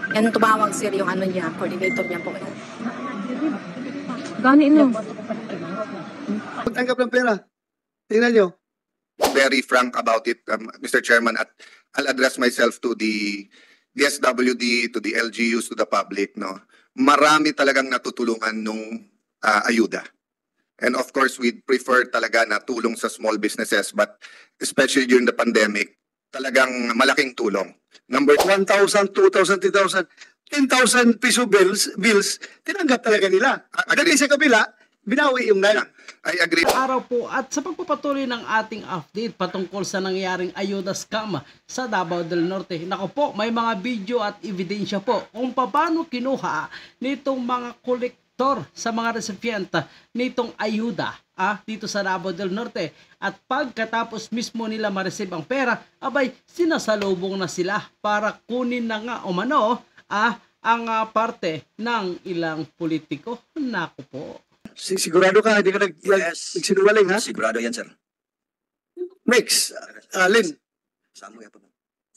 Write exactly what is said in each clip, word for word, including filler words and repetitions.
Yan tumawag sir yung ano niya, coordinator niya po. Gani no. Pagtanggap ng pera. Tingnan nyo. Very frank about it, um, Mister Chairman, at I'll address myself to the D S W D, to the L G Us, to the public. No, marami talagang natutulungan nung uh, ayuda. And of course, we prefer talaga na tulong sa small businesses, but especially during the pandemic, talagang malaking tulong. Number one thousand, two thousand, three thousand, ten thousand piso bills, bills, tinanggap talaga nila. Dali sa kabila, binawi yung nila. I agree. Araw po at sa pagpapatuloy ng ating update patungkol sa nangyaring ayuda scam sa Davao del Norte. Nako po, may mga video at ebidensya po kung paano kinuha nitong mga kolektor sa mga recipienta nitong ayuda ah, dito sa Davao del Norte. At pagkatapos mismo nila ma-receive ang pera, abay sinasalubong na sila para kunin na nga umano ah, ang uh, parte ng ilang politiko. Nako po. Sigurado ka, hindi ka nag, Yes. nagsinungaling, ha? Sigurado yan, sir. Next, uh, Lynn. Saan mo yan po?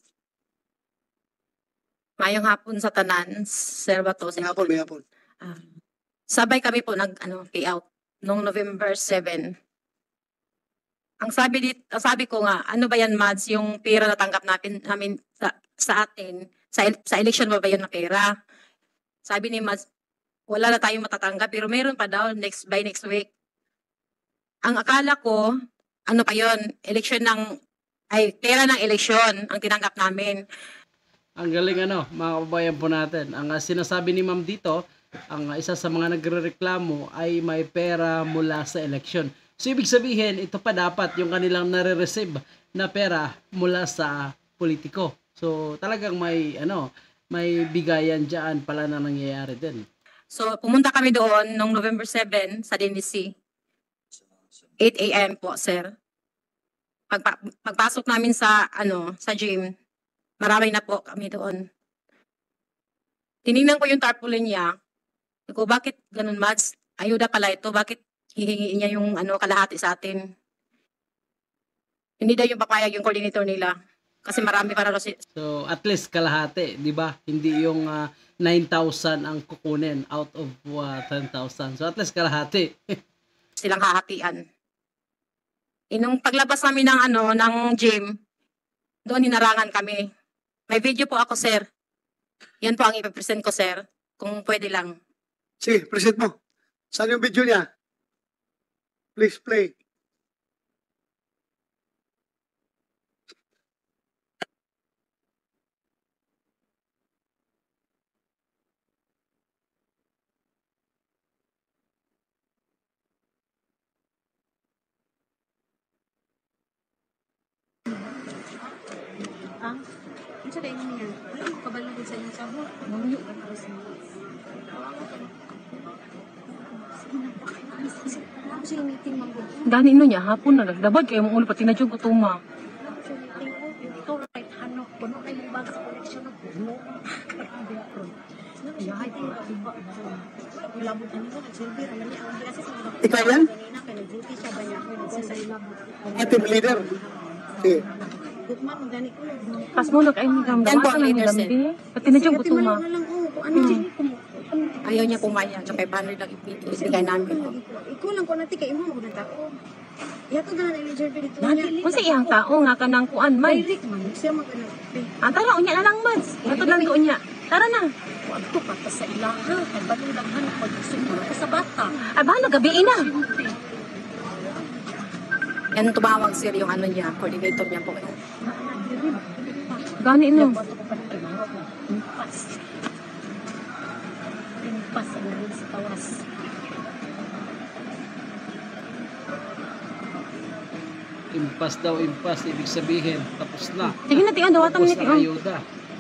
Mayong hapon sa tanan, Sir Bato. May hapon, may hapon. Ah, sabay kami po nag ano, pay out noong November seventh. Ang sabi dit, ang sabi ko nga, ano ba yan, Mads, yung pera na tanggap natin namin sa, sa atin, sa sa election ba ba yan na pera? Sabi ni Mads, wala na tayong matatanggap pero meron pa daw next by next week. Ang akala ko, ano pa yon, election ng ay pera ng eleksyon ang tinanggap namin. Ang galing ano, mga kababayan po natin. Ang uh, sinasabi ni Ma'am dito, ang uh, isa sa mga nagrereklamo ay may pera mula sa eleksyon. So ibig sabihin, ito pa dapat yung kanilang nare-receive na pera mula sa politiko. So talagang may ano, may bigayan diyan pala na nangyayari din. So pumunta kami doon noong November seventh sa D N C. eight A M po, sir. Pagpa pagpasok namin sa ano, sa gym, marami na po kami doon. Tiningnan ko yung tarpaulin niya. Ko, bakit ganun, Mads? Ayuda pala ito. Bakit hihingi niya yung ano kalahati sa atin? Hindi daw yung papayag yung coordinator nila. Kasi marami para si... So at least kalahati, di ba? Hindi yung uh, nine thousand ang kukunin out of uh, ten thousand. So at least kalahati. silang hahatian. Inong paglabas namin ng ano ng gym, doon hinarangan kami. May video po ako, sir. Yan po ang ipapresent ko, sir. Kung pwede lang. Sige, present mo. Saan yung video niya? Please play. Ah, ano sa inyo niya? Ay, kabalo din sa inyo sa ho. Mamuyo ka na sa inyo. Sige na po. Ako siya meeting mag Gani no niya hapon na nagdabad kay mong ulo pati na jud ko tuma. Siya meeting ko. Ikaw right hanok. Puno kayo yung bag sa collection ng puno. Yahay ko. Diba? Ilabot na nito. Nagsilbi. Alam niya. Ang kasi sa mga Ikaw yan? kanina. Kaya nag-duty siya ba niya? Kaya sa ilabot. Ah, team leader. Sige. Gutman, magani ko. Pas mo nak ay ni gam Yan po dawa ang na ni leader, sir. lambi. Pati na jud ko tuma. Ano dyan? Ayaw niya pumayag. So, five hundred lang ibigay namin. Ikaw lang ko natin kay imo mo na ako. Yato na na eligible dito. Unsa iyang tao nga kanang kuan man. Direct man siya magana. Ah, tara unya na lang mads. Ato lang ko unya. Tara na. Wagto pa ta sa ilaha. Kay balulaghan ko sumuro ko sa bata. Ay bahala gabi na. Yan tumawag, sir, yung ano niya, coordinator niya po. Gani no. Impas. Impas ang rin sa tawas. Impas daw, impas. Ibig sabihin, tapos na. Sige na tiyan dawatan Tapos ni na tiyan. ayuda.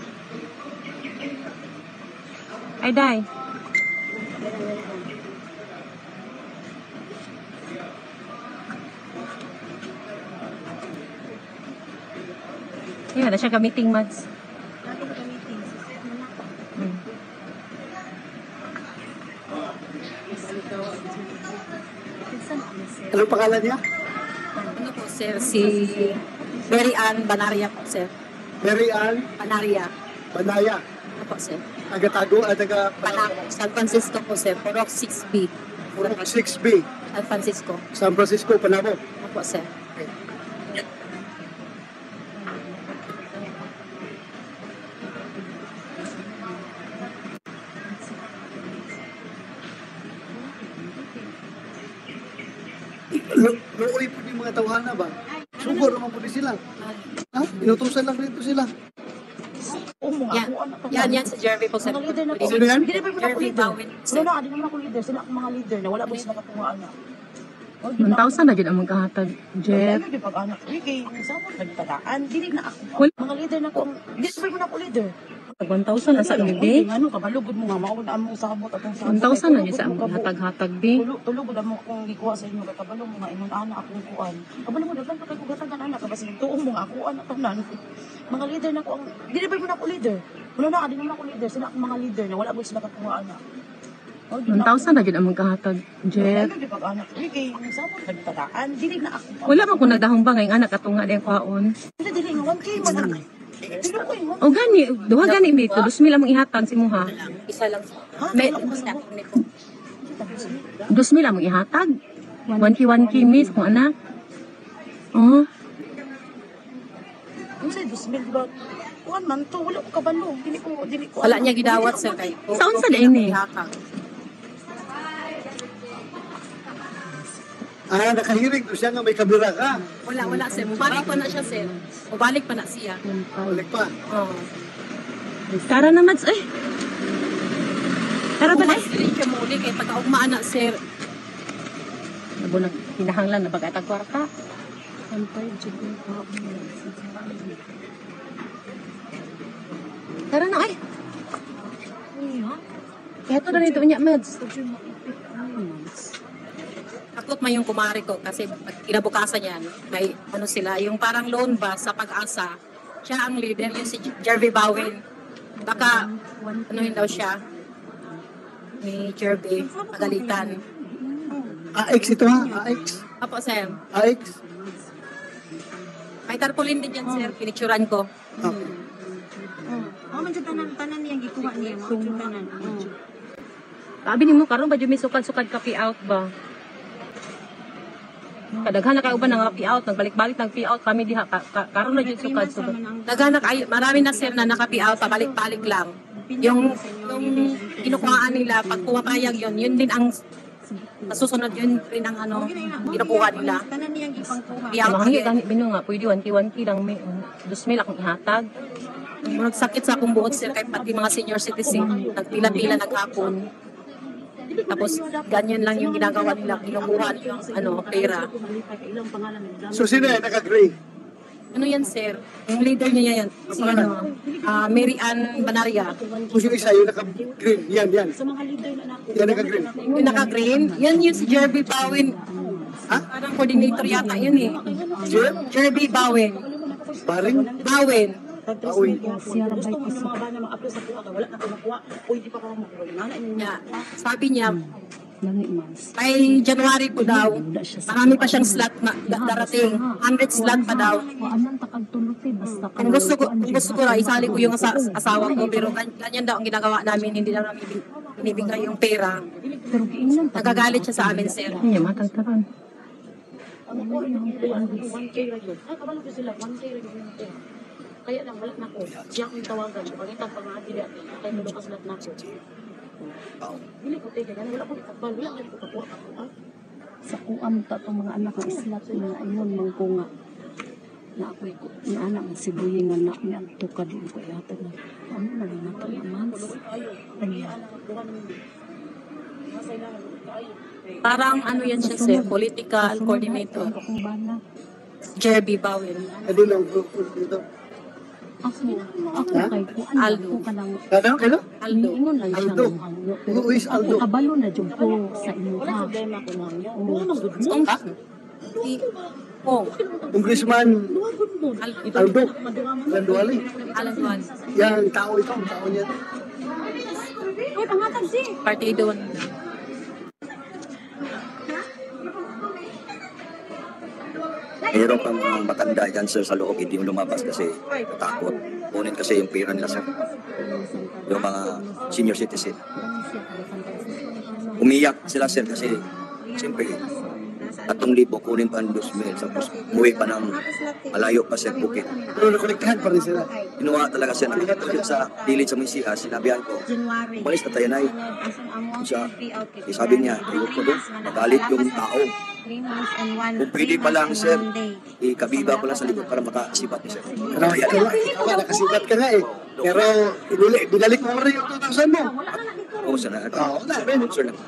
Ay day. Yeah, na siya ka-meeting, Mads. Natin ka meeting. Set mo na. Hmm. Anong pangalan niya? Ano po, sir? Si Mary Ann Banaria po, sir. Mary Ann Banaria. Banaya, Opo, sir. taga-Tago, at taga Panako. San Francisco po, sir. Purok six B. Purok six B, San Francisco. San Francisco, Panabo. Opo, sir. Lu- Luoy po yung mga tawhana ba? Sugod naman po din sila. Ha? Inutusan lang dito sila. Yan, yan, yan si Jervy po, sir. Mga leader na ko. Sino yan? Dili pa mo na ko Jervy leader. Bawin, Wala sir. na, di naman ako leader. Sila ang mga leader na wala mo sila katungaan na. one thousand na dyan ang magkahatag, Jeff. Ano di pag-anak? Wiki, sa mo nagtadaan. Dili na ako. Wal- Mga leader na ko. Dili pa mo na ako leader. one thousand na sa Ano, bibi. ano, kabalugod mo nga. Mauna mo sabot atong sabot. one thousand na dyan sa Tulugod mo, kabo. hatag-hatag, bi. Tulog, tulog mo kung gikuha sa inyo. Kaya kabalo mo nga, inun ana akong kuan. Kabalo mo, daglan pa kayo gatagan anak. Kasi tuong mo nga, kuan at tanan. Mga leader na ko ang, dili pa mo na ako leader. Wala na, di naman ako leader. Sila ang mga leader na wala mo sila katungaan na. one thousand na dyan ang magkahatag, Jeff. Ano di pag-anak? Wiki, sa mo nagtadaan. Dili na ako. Wala man kung nagdahong ba ngayong anak atong nga din kwaon. Dili, dili, nga one K man ang. Dili ko yun. O gani, duha gani mi ito. Dos mil ang mong ihatag si mo ha. Isa lang. Ha? May, Wala ko isa. sa- Hindi po. Dos mil ang mong ihatag. one K, one K miss kung anak. Oh, Ano sa'yo, dos mil ba? Kuan man to, wala ko kabalo. Dili ko, dili ko. Wala niya gidawat, sir. Kay, Saan sa dain eh? Ah, nakahiring to siya nga may kamera ka. Wala, wala, sir. Mubalik pa na siya, sir. Mubalik pa na siya. Balik pa. Oo. Tara naman, eh. Tara ba na eh? Dili siya muli kay pagkaugmaan na, sir. Nabo na, hinahanglan na bagatag kwarta. Tara na eh. Eto na nito niya, Mads. Takot man yung kumari ko kasi pag kinabukasan yan, may ano sila, yung parang loan ba sa pag-asa. Siya ang leader, yung si Jervy Bawin. Baka, ano yun daw siya, ni Jervy, pagalitan. A X ito ha, A X. Apo, sir. A X. May tarpaulin din dyan, sir. Pinicturan ko. Okay. Oh, man dyan tanan, tanan niyang gikuha niya. Mga dyan tanan. Oh. Sabi ni mo, karon ba may sukad-sukad ka out ba? Kadaghan na kayo ba nang pay out, nagbalik-balik ng pay out kami diha, ka, ka, karon na dyan sukad-sukad. Naganak ay marami na, sir, na nakapi-out, pabalik-balik lang. Yung, yung kinukuhaan nila, pag pumapayag yun, yun din ang nasusunod, yun rin ang ano, kinukuha nila. Tanan niyang gipangkuha. Pay out Mahangi again. gani bino nga, pwede one K one K lang may dos mil akong ihatag. Nagsakit sa akong buot, sir, kay pati mga senior citizen, nagpila-pila naghapon. Tapos, ganyan lang yung ginagawa nila, kinukuha nila yung ano, pera. So sino yan, naka-gray? Ano yan, sir? Yung leader niya yan, si ano, ah, Mary Ann Banaria. Kung yung isa, yung naka-green. Yan, yan. Sa mga leader na nako. Yan naka-green. Yung naka-green, yan yung si Jerby Bawin. Ha? Parang coordinator yata yun eh. Jer? Jerby Bawin. Paring? Bawin. Bawi. Gusto mo ng mga bana mag-apply sa kuha ka, wala na ko nakuha. Pwede pa ka makuha. Nana, Niya. Sabi niya, Nani mas. by January po daw, marami pa siyang slot na da- darating. one hundred slot pa daw. Kuanan takag tuluti basta Kung gusto ko, kung gusto ko na, isali ko yung asa- asawa ko, pero gan- ganyan daw ang ginagawa namin, hindi lang namin bin- binibigay yung pera. pero giinan ta. Nagagalit siya sa amin, sir. Niya matag taran. one K ra yun. Ay, kabalo ko sila, one K ra yun yung pera. Kaya lang, wala na ko. Diyan ko yung tawagan. Pagkita pa nga, dili ako. Kaya mo doon kaslat na ko. Dili ko tega, gano'n. Wala ko itakbal. Wala ko kapuha ka po. Sa kuam ta tong mga anak ng islat nga ingon mangko nga. Na ako ko ni anak ng sibuying nga na ni anto ka din ko ihatag na. Ano na lang nato naman. Parang ano yan siya, sir, political coordinator. Akong bana. Jerby Bawin. Ano lang group dito? Ako, ako Ha? kay ko Aldo. ako kanang Kano? Kano? Aldo. ingon lang siya Aldo. ng hangyo. Pero Who is Aldo? ako kabalo na jud ko sa imo Wala ha. problema ko na niya. Wala nang good mo. Ang si Pong. Congressman Aldo. Aldo. Landuali. Alan Juan. Yan, tao ito. Ang tao niya. Ay, pangatag si. Partido. Ay, Mayroon pang mga matanda dyan sir sa loob, hindi yung lumabas kasi takot. Kunin kasi yung pera nila sir. Yung mga senior citizen. Umiyak sila sir kasi siyempre tatong libo kunin pa ang dos mil tapos umuwi pa ng malayo pa sir Bukit. Pero nakolektahan pa rin sila. Kinuha talaga siya nakikita sa dilid sa Misiha, sinabihan ko, umalis na tayo na eh. Siya, eh, sabi niya, ayok ko doon, magalit yung tao. Kung pwede pa lang sir, eh, kabiba ko lang sa likod para makasipat niya sir. Pero ikaw nga, ikaw nga, nakasibat ka nga eh. Pero inuli, binalik mo rin yung two thousand mo. Oo sir, na. Oo, na. Sir lang.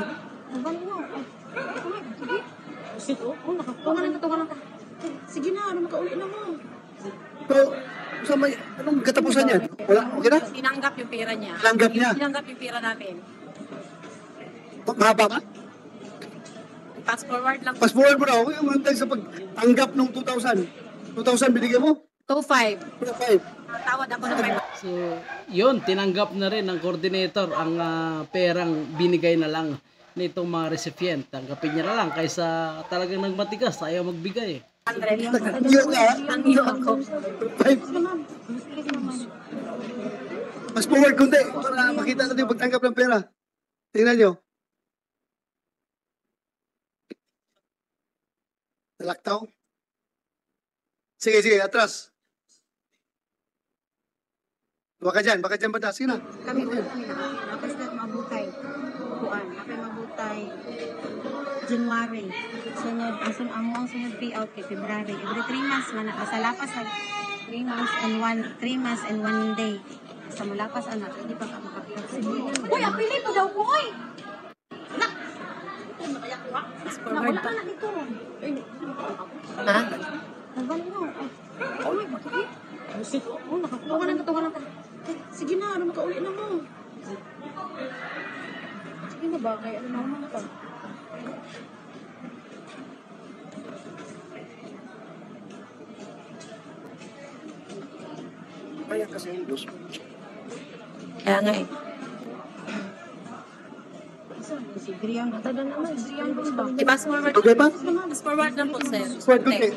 Sige na, ano makauli na mo. Pero, sa may, anong katapusan yan? Wala, okay na? Tinanggap yung pera niya. Tinanggap niya? Tinanggap yung pera namin. Mahaba ka? Fast forward lang. Fast forward mo na, okay, umantay sa pagtanggap ng two thousand. two thousand binigyan mo? two five. two five. Tawad ako ng five. So, yun, tinanggap na rin ng coordinator ang ah, perang binigay na lang nitong mga recipient. Tanggapin niya na lang kaysa talagang nagmatigas, ayaw magbigay. hundred. Iyo nga. Ang iyo ako. Five. Fast forward kundi, para makita natin yung pagtanggap ng pera. Tingnan nyo. Nalaktaw. Sige, sige, atras. Baka dyan, baka dyan banda. Sige na. Kami ulit kami na. Tapos na mabutay. Kuan. Kami mabutay. January. Sunod, ang sunod, ang ang sunod payout kay February. Every three months, man, basta lapas ang three months and one, three months and one day. Basta malapas anak, hindi pa ka makapitag. Uy, ang pili po daw ko, oy! Nak! Fast forward pa. Wala na dito. Ha? Nabalik mo. Uy, bakit? Oh, nakakuha ka ng katawanan ka. Sige na, ano makauli na mo. Sige na ba? Kaya ano naman ka. Kaya kasi yung dos. Kaya nga eh. Si Griang, tada naman, Griang ba? I-fast forward. Okay pa? Fast forward lang po, sir. Forward kundi.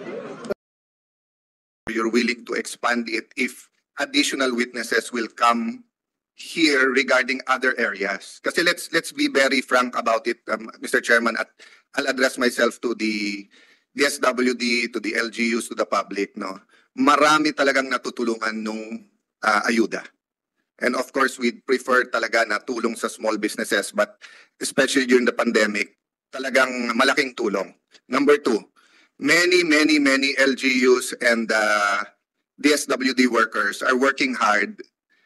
You're willing to expand it if additional witnesses will come here regarding other areas. Kasi let's let's be very frank about it, um, Mister Chairman, at I'll address myself to the D S W D, to the L G Us, to the public. No, marami talagang natutulungan nung uh, ayuda. And of course, we'd prefer talaga na tulong sa small businesses, but especially during the pandemic, talagang malaking tulong. Number two, many, many, many L G Us and uh, D S W D workers are working hard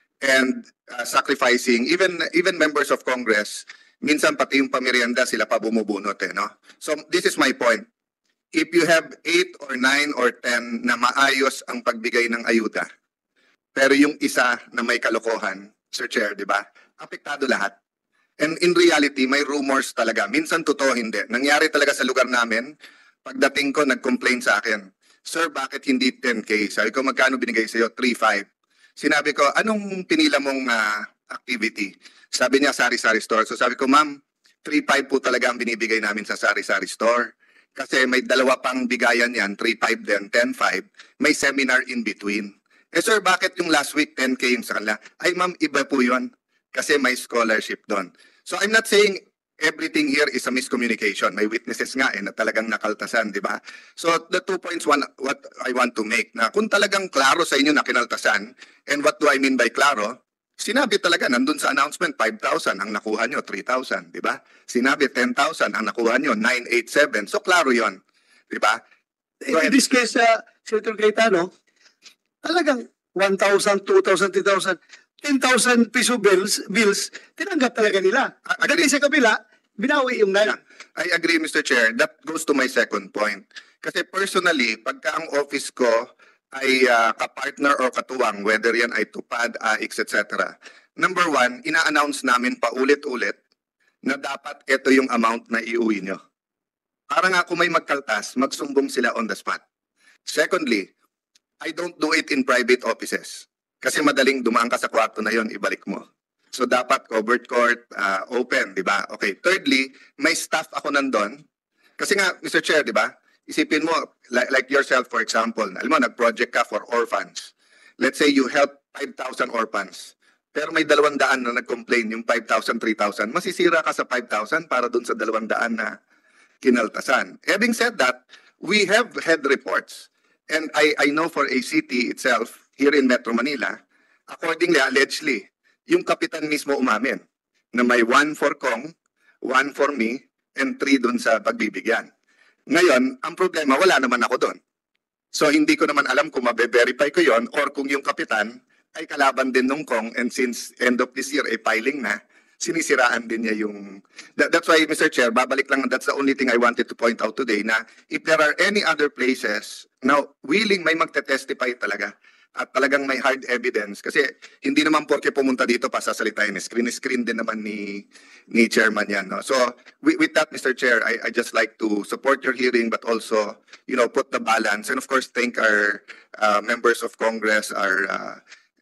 and uh, sacrificing, even even members of Congress, minsan pati yung pamirienda sila pa bumubunot eh, no? So this is my point. If you have eight or nine or ten na maayos ang pagbigay ng ayuda, pero yung isa na may kalokohan, Sir Chair, di ba? Apektado lahat. And in reality, may rumors talaga. Minsan totoo, hindi. Nangyari talaga sa lugar namin, pagdating ko, nag-complain sa akin, Sir, bakit hindi ten K? Sabi ko, magkano binigay sa'yo? three five. Sinabi ko, anong pinila mong uh, activity? Sabi niya, sari-sari store. So sabi ko, ma'am, three five po talaga ang binibigay namin sa sari-sari store. Kasi may dalawa pang bigayan yan, three five din, ten five. May seminar in between. Eh sir, bakit yung last week ten K yung sa kanila? Ay ma'am, iba po yun. Kasi may scholarship doon. So I'm not saying everything here is a miscommunication. May witnesses nga eh na talagang nakaltasan, di ba? So the two points one, what I want to make, na kung talagang klaro sa inyo na kinaltasan, and what do I mean by klaro? Sinabi talaga, nandun sa announcement, five thousand, ang nakuha nyo, three thousand, di ba? Sinabi, ten thousand, ang nakuha nyo, nine eighty-seven. So klaro yon, di ba? In this case, uh, Senator Cayetano, talagang one thousand, two thousand, three thousand, ten thousand piso bills, bills, tinanggap talaga nila. Dati sa kabila, binawi yung nine. I agree, Mister Chair. That goes to my second point. Kasi personally, pagka ang office ko ay uh, kapartner or katuwang, whether yan ay tupad, A I X, et cetera. Number one, ina-announce namin paulit-ulit na dapat ito yung amount na iuwi nyo. Para nga kung may magkaltas, magsumbong sila on the spot. Secondly, I don't do it in private offices. Kasi madaling dumaan ka sa kwarto na yon, ibalik mo. So dapat covered court, uh, open, di ba? Okay. Thirdly, may staff ako nandun. Kasi nga, Mister Chair, di ba? isipin mo, like, like yourself for example, alam mo, nag-project ka for orphans. Let's say you help five thousand orphans. Pero may dalawang daan na nag-complain yung five thousand, three thousand. Masisira ka sa five thousand para dun sa dalawang daan na kinaltasan. Having said that, we have had reports. And I, I know for A C T itself, here in Metro Manila, accordingly, allegedly, yung kapitan mismo umamin na may one for Kong, one for me, and three dun sa pagbibigyan. Ngayon, ang problema, wala naman ako dun. So, hindi ko naman alam kung mabe-verify ko yon or kung yung kapitan ay kalaban din nung Kong, and since end of this year ay filing na, sinisiraan din niya yung... That, that's why, Mister Chair, babalik lang, that's the only thing I wanted to point out today, na if there are any other places, now, willing, may magte-testify talaga, at talagang may hard evidence, kasi hindi naman porke pumunta dito pa sasalitain, screen-screen din naman ni, ni Chairman yan. No? So, with, with that, Mister Chair, I, I just like to support your hearing, but also, you know, put the balance, and of course, thank our uh, members of Congress, our uh,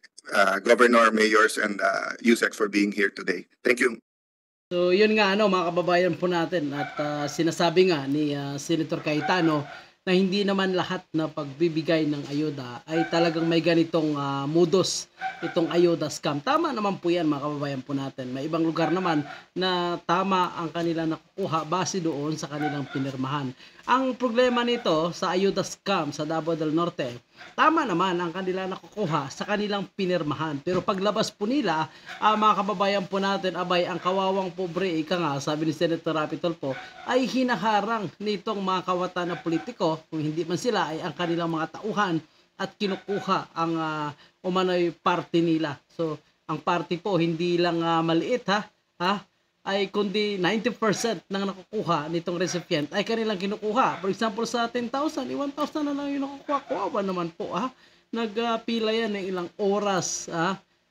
Uh, governor, mayors, and uh, U S E C for being here today. Thank you. So yun nga ano mga kababayan po natin, at uh, sinasabi nga ni uh, Senator Cayetano na hindi naman lahat na pagbibigay ng ayuda ay talagang may ganitong uh, modus itong ayuda scam. Tama naman po yan mga kababayan po natin. May ibang lugar naman na tama ang kanila nakukuha base doon sa kanilang pinirmahan. Ang problema nito sa ayuda scam sa Davao del Norte, tama naman ang kanila nakukuha sa kanilang pinirmahan. Pero paglabas po nila, uh, mga kababayan po natin, abay, ang kawawang pobre, ika nga, sabi ni Senator Rapi Tulfo, ay hinaharang nitong mga kawatan na politiko, kung hindi man sila, ay ang kanilang mga tauhan at kinukuha ang uh, umano'y party nila. So, ang party po, hindi lang uh, maliit ha, ha? Ay kundi ninety percent ng nakukuha nitong recipient ay kanilang kinukuha. For example, sa ten thousand, one thousand na lang yung nakukuha. Kuwawa naman po, ha? Nagpila uh, yan ng ilang oras, ha?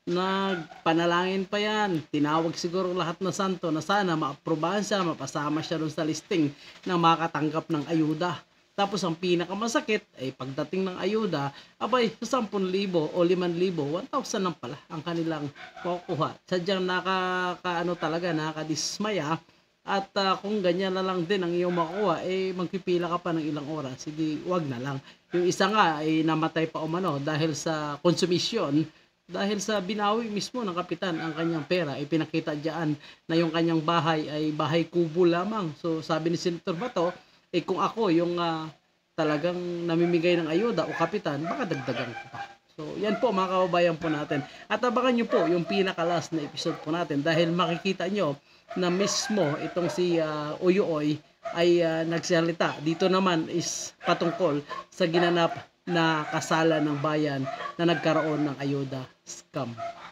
Nagpanalangin pa yan. Tinawag siguro lahat na santo na sana maaprubahan siya, mapasama siya doon sa listing na makatanggap ng ayuda. Tapos ang pinakamasakit ay pagdating ng ayuda, abay, sa ten thousand o five thousand, one thousand lang pala ang kanilang makukuha. Sadyang nakakaano talaga, nakadismaya. At uh, kung ganyan na lang din ang iyong makukuha, eh magpipila ka pa ng ilang oras. Sige, wag na lang. Yung isa nga ay namatay pa umano dahil sa konsumisyon, dahil sa binawi mismo ng kapitan ang kanyang pera, ay pinakita diyan na yung kanyang bahay ay bahay kubo lamang. So sabi ni Senator Bato, eh kung ako yung uh, talagang namimigay ng ayuda o kapitan, baka dagdagan ko pa. So yan po mga kababayan po natin. At abangan nyo po yung pinakalas na episode po natin, dahil makikita nyo na mismo itong si uh, Uyoy ay uh, nagsalita. Dito naman is patungkol sa ginanap na kasala ng bayan na nagkaroon ng ayuda scam.